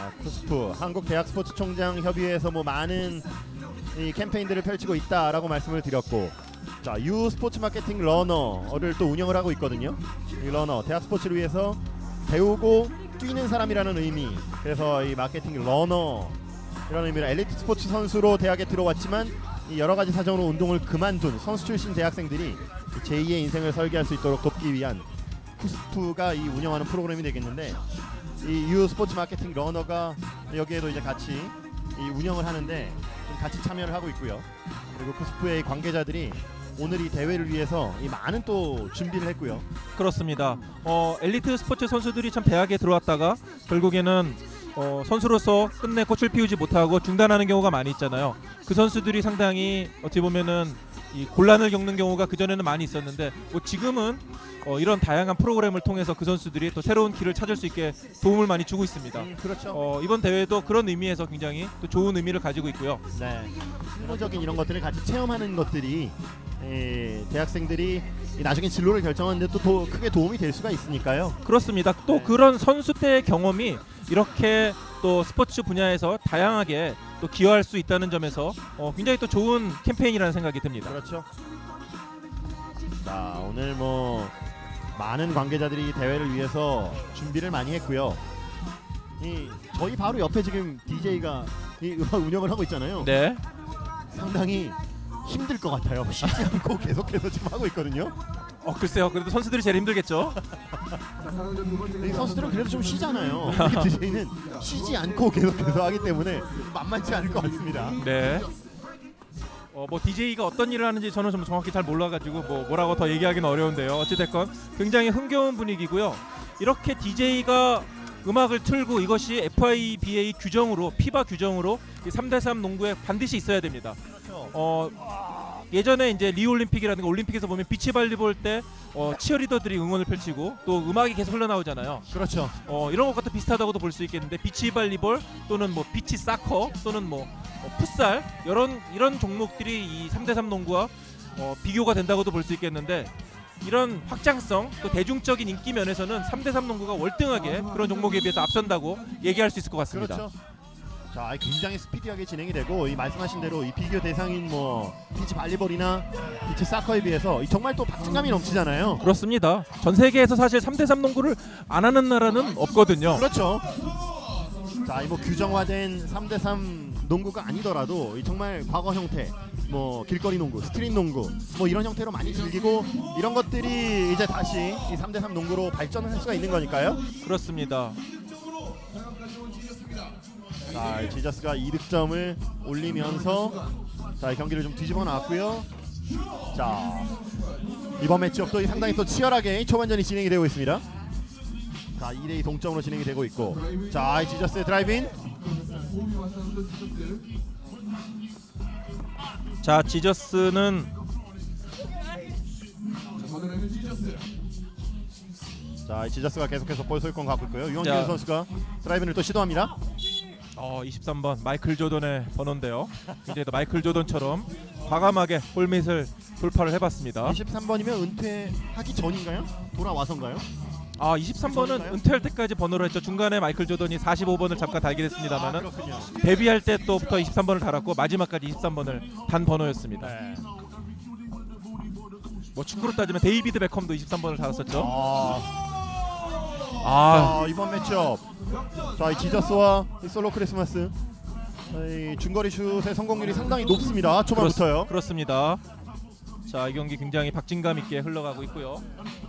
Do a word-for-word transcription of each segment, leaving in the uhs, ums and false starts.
자, 쿠스프 한국대학스포츠총장 협의회에서 뭐 많은 이 캠페인들을 펼치고 있다라고 말씀을 드렸고, 자, 유 스포츠 마케팅 러너를 또 운영을 하고 있거든요. 이 러너 대학 스포츠를 위해서 배우고 뛰는 사람이라는 의미, 그래서 이 마케팅 러너 이런 의미로 엘리트 스포츠 선수로 대학에 들어왔지만 이 여러 가지 사정으로 운동을 그만둔 선수 출신 대학생들이 제이의 인생을 설계할 수 있도록 돕기 위한 쿠스프가 이 운영하는 프로그램이 되겠는데, 이 유 스포츠 마케팅 러너가 여기에도 이제 같이 이 운영을 하는데 같이 참여를 하고 있고요. 그리고 쿠스프의 관계자들이 오늘 이 대회를 위해서 이 많은 또 준비를 했고요. 그렇습니다. 어, 엘리트 스포츠 선수들이 참 대학에 들어왔다가 결국에는 어, 선수로서 끝내 꽃을 피우지 못하고 중단하는 경우가 많이 있잖아요. 그 선수들이 상당히 어찌 보면은 이 곤란을 겪는 경우가 그전에는 많이 있었는데, 뭐 지금은 어, 이런 다양한 프로그램을 통해서 그 선수들이 또 새로운 길을 찾을 수 있게 도움을 많이 주고 있습니다. 음, 그렇죠. 어, 이번 대회도 그런 의미에서 굉장히 또 좋은 의미를 가지고 있고요. 네, 실무적인 이런 것들을 같이 체험하는 것들이 에, 대학생들이 나중에 진로를 결정하는데 또 도, 크게 도움이 될 수가 있으니까요. 그렇습니다. 또 네. 그런 선수 때의 경험이 이렇게 또 스포츠 분야에서 다양하게 또 기여할 수 있다는 점에서 어, 굉장히 또 좋은 캠페인이라는 생각이 듭니다. 그렇죠. 자, 오늘 뭐 많은 관계자들이 대회를 위해서 준비를 많이 했고요. 이 저희 바로 옆에 지금 디제이가 이 음악 운영을 하고 있잖아요. 네. 상당히 힘들 것 같아요. 쉬지 않고 계속해서 지금 하고 있거든요. 어 글쎄요. 그래도 선수들이 제일 힘들겠죠. 이 선수들은 그래도 좀 쉬잖아요. 이 디제이는 쉬지 않고 계속해서 하기 때문에 만만치 않을 것 같습니다. 네. 어, 뭐 디제이가 어떤 일을 하는지 저는 좀 정확히 잘 몰라가지고 뭐 뭐라고 더 얘기하기는 어려운데요. 어찌됐건 굉장히 흥겨운 분위기고요. 이렇게 디제이가 음악을 틀고 이것이 에프아이비에이 규정으로, 피바 규정으로 이 삼 대 삼 농구에 반드시 있어야 됩니다. 어, 예전에 이제 리우 올림픽이라든가 올림픽에서 보면 비치 발리볼 때 어, 치어리더들이 응원을 펼치고 또 음악이 계속 흘러나오잖아요. 그렇죠. 어, 이런 것과 또 비슷하다고도 볼 수 있겠는데, 비치 발리볼 또는 뭐 비치 사커 또는 뭐 어, 풋살 이런 이런 종목들이 이 삼 대 삼 농구와 어, 비교가 된다고도 볼 수 있겠는데, 이런 확장성 또 대중적인 인기 면에서는 삼 대 삼 농구가 월등하게 그런 종목에 비해서 앞선다고 얘기할 수 있을 것 같습니다. 그렇죠. 자, 굉장히 스피디하게 진행이 되고, 이 말씀하신 대로 이 비교 대상인 뭐 비치 발리볼이나 비치 사커에 비해서 정말 또 박진감이 넘치잖아요. 그렇습니다. 전 세계에서 사실 삼 대 삼 농구를 안 하는 나라는 없거든요. 그렇죠. 자, 이 뭐 규정화된 삼 대 삼 농구가 아니더라도 이 정말 과거 형태, 뭐 길거리 농구, 스트릿 농구, 뭐 이런 형태로 많이 즐기고, 이런 것들이 이제 다시 이 삼 대 삼 농구로 발전을 할 수가 있는 거니까요. 그렇습니다. 자, 지저스가 이 득점을 올리면서 자, 경기를 좀 뒤집어 놨고요. 자, 이번 매치업도 상당히 또 치열하게 초반전이 진행이 되고 있습니다. 자, 이 대 이 동점으로 진행이 되고 있고, 자, 지저스의 드라이브인. 자, 지저스는 자, 지저스가 계속해서 볼 소유권 갖고 있고요. 유원길 자. 선수가 드라이브를 또 시도합니다. 어, 이십삼 번 마이클 조던의 번호인데요. 굉장히 또 마이클 조던처럼 과감하게 골밑을 돌파를 해봤습니다. 이십삼 번이면 은퇴하기 전인가요? 돌아와서인가요? 아, 이십삼 번은 번인가요? 은퇴할 때까지 번호를 했죠. 중간에 마이클 조던이 사십오 번을 잠깐 달긴 아, 했습니다만은 그렇군요. 데뷔할 때 또부터 이십삼 번을 달았고 마지막까지 이십삼 번을 단 번호였습니다. 네. 뭐 축구로 따지면 데이비드 베컴도 이십삼 번을 달았었죠. 아, 아, 자, 이번 매치업. 자, 이 지저스와 이 솔로 크리스마스, 이 중거리 슛의 성공률이 상당히 높습니다. 초반부터요. 그렇, 그렇습니다. 자, 이 경기 굉장히 박진감 있게 흘러가고 있고요.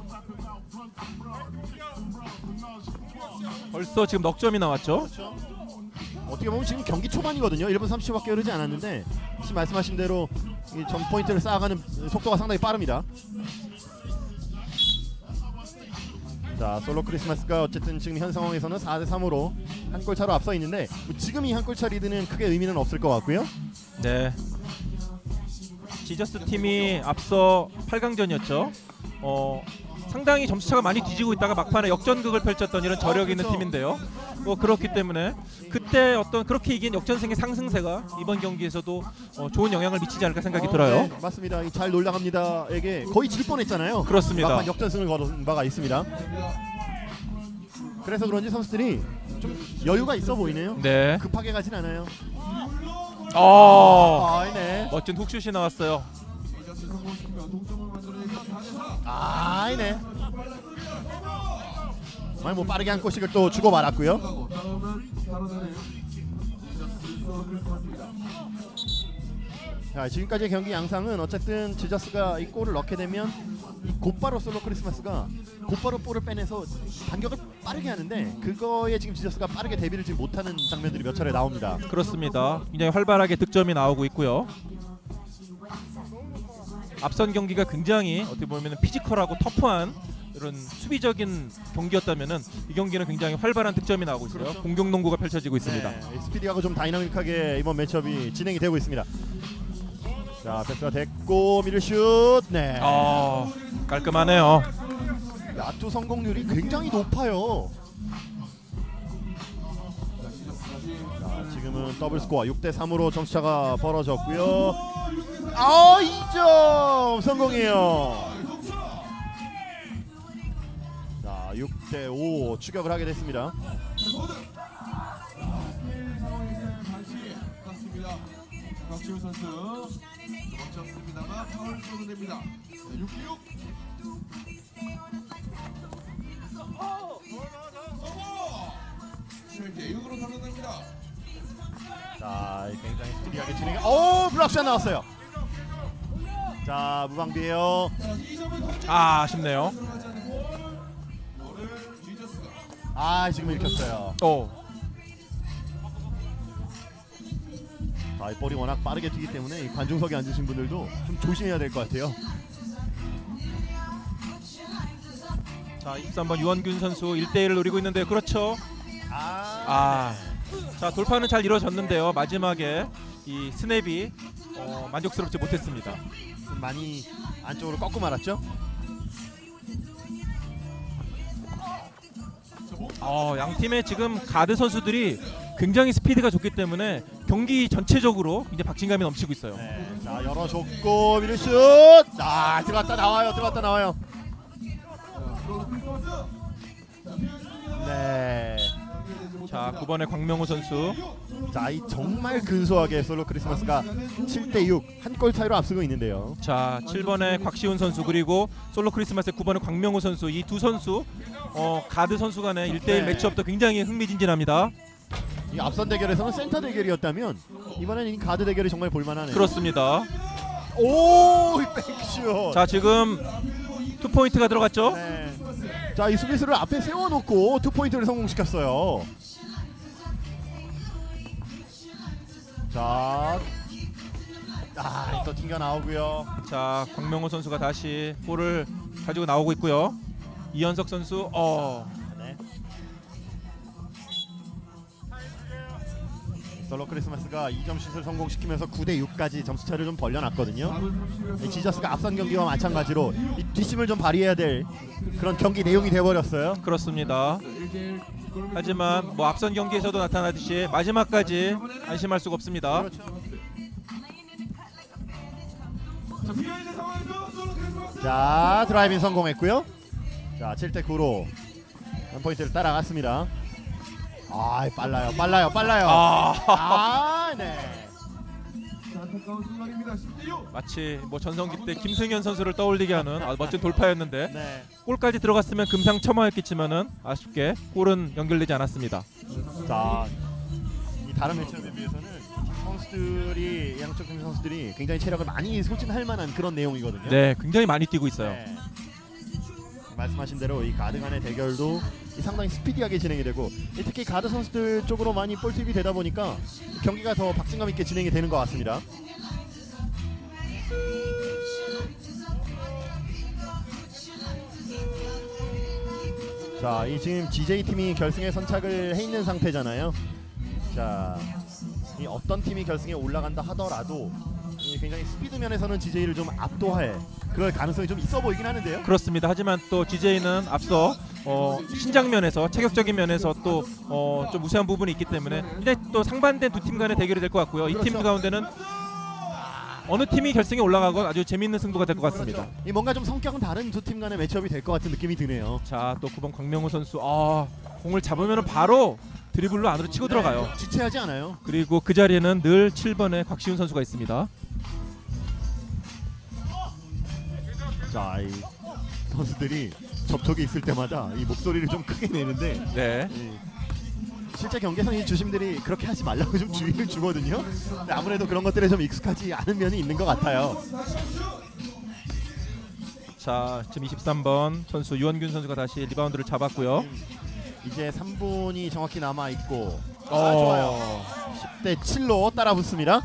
벌써 지금 넉 점이 나왔죠. 그렇죠. 어떻게 보면 지금 경기 초반이거든요. 일 분 삼십 초밖에 흐르지 않았는데, 지금 말씀하신 대로 이 점 포인트를 쌓아가는 속도가 상당히 빠릅니다. 자, 솔로 크리스마스가 어쨌든 지금 현 상황에서는 사 대 삼으로 한 골 차로 앞서 있는데, 지금 이 한 골 차 리드는 크게 의미는 없을 것 같고요. 네. 지저스 팀이 앞서 팔 강전이었죠. 어, 상당히 점수차가 많이 뒤지고 있다가 막판에 역전극을 펼쳤던 이런 저력 있는 그렇죠. 팀인데요. 뭐 그렇기 때문에 그때 어떤 그렇게 이긴 역전승의 상승세가 이번 경기에서도 어, 좋은 영향을 미치지 않을까 생각이 어, 들어요. 네, 맞습니다. 이 잘 놀라갑니다에게 거의 질 뻔했잖아요. 그렇습니다. 막판 역전승을 거둔 바가 있습니다. 그래서 그런지 선수들이 좀 여유가 있어 보이네요. 네. 급하게 가진 않아요. 어. 아, 네. 멋진 훅슛이 나왔어요. 아, 네. 정말 뭐 빠르게 한 골씩을 또 주고 말았고요. 자, 지금까지의 경기 양상은 어쨌든 지저스가 이 골을 넣게 되면 곧바로 솔로 크리스마스가 곧바로 볼을 빼내서 반격을 빠르게 하는데 그거에 지금 지저스가 빠르게 대비를 지금 못하는 장면들이 몇 차례 나옵니다. 그렇습니다. 굉장히 활발하게 득점이 나오고 있고요. 앞선 경기가 굉장히 어떻게 보면 피지컬하고 터프한 이런 수비적인 경기였다면은 이 경기는 굉장히 활발한 득점이 나오고 있어요. 그렇죠. 공격 농구가 펼쳐지고 있습니다. 네, 스피디하고 좀 다이나믹하게 이번 매치업이 진행이 되고 있습니다. 자, 패스가 됐고 미들슛. 네. 아, 깔끔하네요. 야투 성공률이 굉장히 높아요. 자, 지금은 더블 스코어 육 대 삼으로 점수차가 벌어졌고요. 아, 이 점 성공이에요. 자, 육 대 오 추격을 하게 됐습니다. 박지훈 선수 멈췄습니다만 파울 쏘는됩니다. 육 대 육. 칠 대 육으로 당선됩니다. 자, 굉장히 스피디하게 진행. 오, 블락샷 나왔어요. 자, 무방비예요. 아, 아쉽네요. 아, 지금 읽혔어요. 오. 자, 이 볼이 워낙 빠르게 튀기 때문에 이 관중석에 앉으신 분들도 좀 조심해야 될 것 같아요. 자, 이십삼 번 유원균 선수 일 대 일을 노리고 있는데 그렇죠. 아, 아. 자, 돌파는 잘 이루어졌는데요. 마지막에 이 스냅이 어, 만족스럽지 못했습니다. 좀 많이 안쪽으로 꺾고 말았죠. 어, 양 팀의 지금 가드 선수들이 굉장히 스피드가 좋기 때문에 경기 전체적으로 이제 박진감이 넘치고 있어요. 네, 자, 열어줬고 미들슛. 아, 들어갔다 나와요. 들어갔다 나와요. 네. 자, 구 번의 광명호 선수. 자, 이 정말 근소하게 솔로 크리스마스가 칠 대 육 한 골 차이로 앞서고 있는데요. 자, 칠 번의 곽시훈 선수 그리고 솔로 크리스마스의 구 번의 광명호 선수, 이 두 선수 어, 가드 선수 간의 일 대 일 네. 매치업도 굉장히 흥미진진합니다. 이 앞선 대결에서는 센터 대결이었다면 이번에는 이 가드 대결이 정말 볼만하네요. 그렇습니다. 오, 이 백슛. 자, 지금 투 포인트가 들어갔죠? 네. 자, 이 수비수를 앞에 세워놓고 투 포인트를 성공시켰어요. 자, 아, 또 튕겨 나오고요. 자, 광명호 선수가 다시 볼을 가지고 나오고 있고요. 이현석 선수, 어, 네. 솔로 크리스마스가 이 점 슛을 성공시키면서 구 대 육까지 점수차를 좀 벌려놨거든요. 이 지저스가 앞선 경기와 마찬가지로 이 뒷심을 좀 발휘해야 될 그런 경기 내용이 돼버렸어요. 그렇습니다. 하지만 뭐 앞선 경기에서도 나타나듯이 마지막까지 안심할 수가 없습니다. 그렇죠. 자, 비하인드 상황에서 솔로 크리스마스. 자, 드라이빙 성공했고요. 자, 칠 대 구로 한 포인트를 따라갔습니다. 아, 빨라요, 빨라요, 빨라요. 아, 아, 네. 자, 안타까운 순간입니다. 십 대 육. 마치 뭐 전성기 때 김승현 선수를 떠올리게 하는 아주 멋진 돌파였는데 네. 골까지 들어갔으면 금상첨화였겠지만은 아쉽게 골은 연결되지 않았습니다. 자, 이 다른 매치업에 비해서는 선수들이 양쪽 팀 선수들이 굉장히 체력을 많이 소진할 만한 그런 내용이거든요. 네, 굉장히 많이 뛰고 있어요. 네. 말씀하신 대로 이 가드 간의 대결도 이 상당히 스피디하게 진행이 되고 이 특히 가드 선수들 쪽으로 많이 볼 투입이 되다 보니까 경기가 더 박진감 있게 진행이 되는 것 같습니다. 자, 이 지금 지제이 팀이 결승에 선착을 해 있는 상태잖아요. 자, 이 어떤 팀이 결승에 올라간다 하더라도 이 굉장히 스피드 면에서는 지제이를 좀 압도할 그럴 가능성이 좀 있어 보이긴 하는데요. 그렇습니다. 하지만 또 지제이는 앞서 어, 신장 면에서 체격적인 면에서 또 어, 좀 우세한 부분이 있기 때문에 근데 또 상반된 두 팀 간의 대결이 될 것 같고요. 이 팀 그렇죠. 가운데는 어느 팀이 결승에 올라가건 아주 재미있는 승부가 될 것 같습니다. 이 뭔가 좀 성격은 다른 두 팀 간의 매치업이 될 것 같은 느낌이 드네요. 자, 또 구 번 광명호 선수, 아, 공을 잡으면 바로 드리블로 안으로 치고 들어가요. 네, 지체하지 않아요. 그리고 그 자리에는 늘 칠 번의 곽시훈 선수가 있습니다. 자, 이 선수들이 접촉이 있을 때마다 이 목소리를 좀 크게 내는데 네. 이 실제 경기에서 이 주심들이 그렇게 하지 말라고 좀 주의를 주거든요. 근데 아무래도 그런 것들에 좀 익숙하지 않은 면이 있는 것 같아요. 자, 지금 이십삼 번 선수 유원균 선수가 다시 리바운드를 잡았고요. 이제 삼 분이 정확히 남아 있고 아, 어. 좋아요. 십 대 칠로 따라 붙습니다.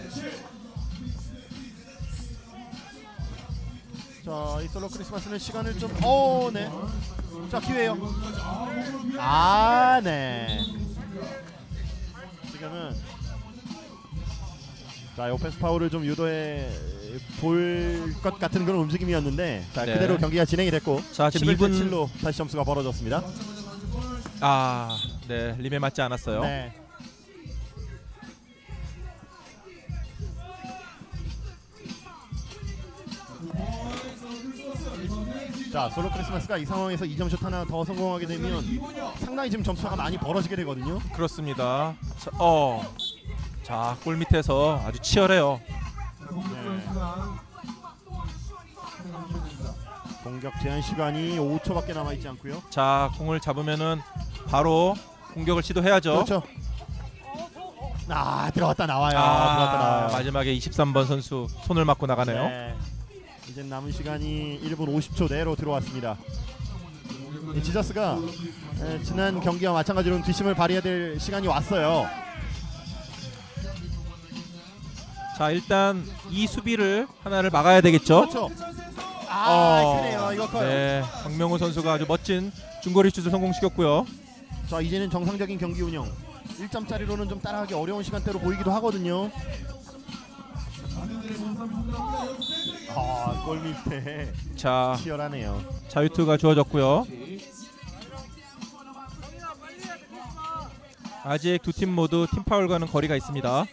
자, 이 솔로 크리스마스는 시간을 좀 어, 네. 자, 기회예요. 아, 네. 지금은 자, 오펜스 파울을 좀 유도해 볼 것 같은 그런 움직임이었는데 자, 네. 그대로 경기가 진행이 됐고 자, 지금 십일 대 이 분 칠로 다시 점수가 벌어졌습니다. 아, 네. 림에 맞지 않았어요. 네. 자, 솔로 크리스마스가 이 상황에서 이 점 슛 하나 더 성공하게 되면 상당히 지금 점수가 많이 벌어지게 되거든요. 그렇습니다. 자, 어. 자, 골 밑에서 아주 치열해요. 네. 공격 제한 시간이 오 초밖에 남아 있지 않고요. 자, 공을 잡으면은 바로 공격을 시도해야죠. 그렇죠. 아, 들어갔다 나와요. 아, 들어갔다 나와요. 마지막에 이십삼 번 선수 손을 맞고 나가네요. 네. 이제 남은 시간이 일 분 오십 초 내로 들어왔습니다. 이 지저스가 에, 지난 경기와 마찬가지로 뒷심을 발휘해야 될 시간이 왔어요. 자, 일단 이 수비를 하나를 막아야 되겠죠. 그렇죠. 아, 어, 그래요. 이거 커요. 네, 박명호 선수가 아주 멋진 중거리 슛을 성공시켰고요. 자, 이제는 정상적인 경기 운영. 일 점짜리로는 좀 따라하기 어려운 시간대로 보이기도 하거든요. 아, 골 밑에 자, 치열하네요. 자유투가 주어졌고요. 아직 두 팀 모두 팀 파울과는 거리가 있습니다.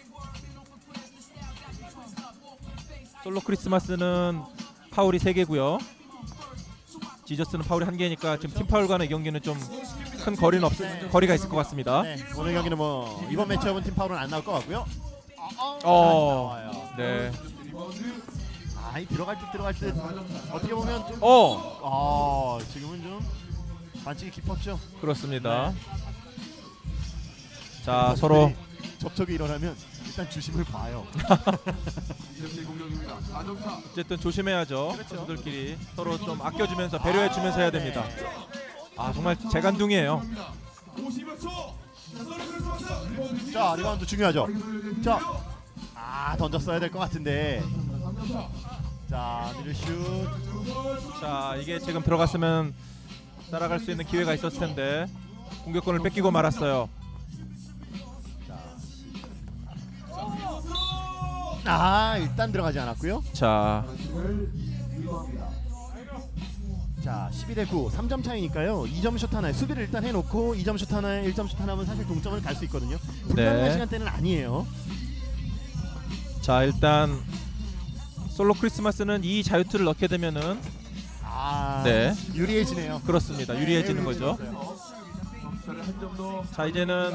솔로 크리스마스는 파울이 세 개고요. 지저스는 파울이 한 개니까 지금 팀 파울과는 이 경기는 좀 큰 거리는 없 네. 거리가 있을 것 같습니다. 네, 오늘 경기는 뭐 이번 매치업은 팀 파울은 안 나올 것 같고요. 어, 나와요. 네. 아, 이 들어갈 듯 들어갈 듯 어떻게 보면 좀 어, 아, 지금은 좀 반칙이 깊었죠. 그렇습니다. 네. 자, 서로 접촉이 일어나면 일단 주심을 봐요. 어쨌든 조심해야죠. 그렇죠. 선수들끼리 서로 좀 아껴주면서 배려해주면서 해야 됩니다. 아, 정말 재간둥이에요. 자, 리바운드 중요하죠. 자, 아, 던졌어야 될 것 같은데. 자, 미들슛. 자, 이게 지금 들어갔으면 따라갈 수 있는 기회가 있었을 텐데 공격권을 뺏기고 말았어요. 아, 일단 들어가지 않았고요. 자, 자, 십이 대 구, 삼 점 차이니까요. 이 점 슛 하나에 수비를 일단 해놓고 이 점 슛 하나에 일 점 슛 하나면 사실 동점을 갈 수 있거든요. 불가능한 네. 시간대는 아니에요. 자, 일단 솔로 크리스마스는 이 자유투를 넣게 되면은 아, 네. 유리해지네요. 그렇습니다. 유리해지는 거죠. 자, 이제는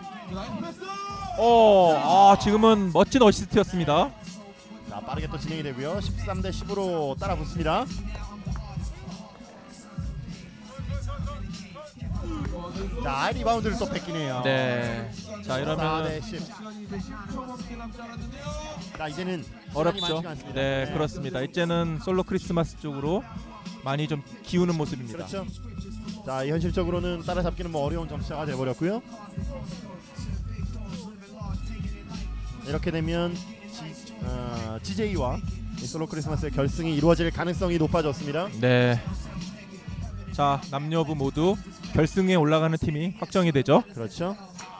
어, 아, 지금은 멋진 어시스트였습니다. 자, 빠르게 또 진행이 되고요. 십삼 대 십으로 따라 붙습니다. 자, 리바운드를 또 뺏기네요. 네. 자, 사 이러면 대 십. 자, 이제는 어렵죠. 시간이 많지가 않습니다. 네, 그렇습니다. 이제는 솔로 크리스마스 쪽으로 많이 좀 기우는 모습입니다. 그렇죠. 자, 현실적으로는 따라잡기는 뭐 어려운 점차가 돼버렸고요. 이렇게 되면 지, 어, 지제이와 이 솔로 크리스마스의 결승이 이루어질 가능성이 높아졌습니다. 네. 자, 남녀부 모두 결승에 올라가는 팀이 확정이 되죠. 그렇죠.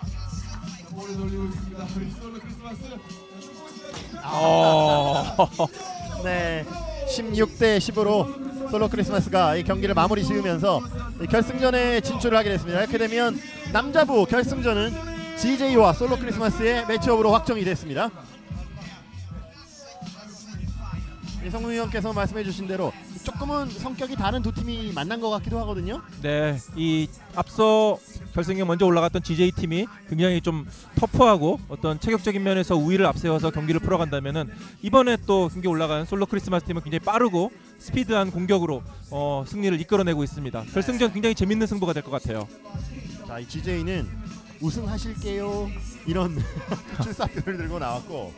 어. 네, 십육 대 십으로 솔로 크리스마스가 이 경기를 마무리 지으면서 이 결승전에 진출을 하게 됐습니다. 이렇게 되면 남자부 결승전은 지제이와 솔로 크리스마스의 매치업으로 확정이 됐습니다. 이성문 위원께서 말씀해주신 대로 조금은 성격이 다른 두 팀이 만난 것 같기도 하거든요. 네, 이 앞서 결승에 먼저 올라갔던 지제이 팀이 굉장히 좀 터프하고 어떤 체격적인 면에서 우위를 앞세워서 경기를 풀어간다면은 이번에 또 경기 올라간 솔로 크리스마스 팀은 굉장히 빠르고 스피드한 공격으로 어, 승리를 이끌어내고 있습니다. 결승전 굉장히 재밌는 승부가 될 것 같아요. 자, 이 지제이는 우승하실게요 이런 출사표를 들고 나왔고,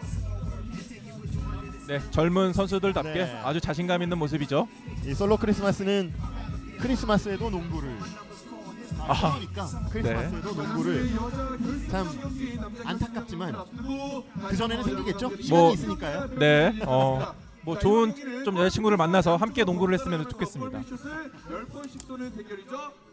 네, 젊은 선수들답게 네. 아주 자신감 있는 모습이죠. 이 솔로 크리스마스는 크리스마스에도 농구를 아하. 그러니까 크리스마스에도 농구를 참 안타깝지만 그 전에는 생기겠죠. 시간이 뭐, 있으니까요. 네, 어, 뭐 좋은 좀 여자친구를 만나서 함께 농구를 했으면 좋겠습니다. 열 번씩 쏘는 대결이죠.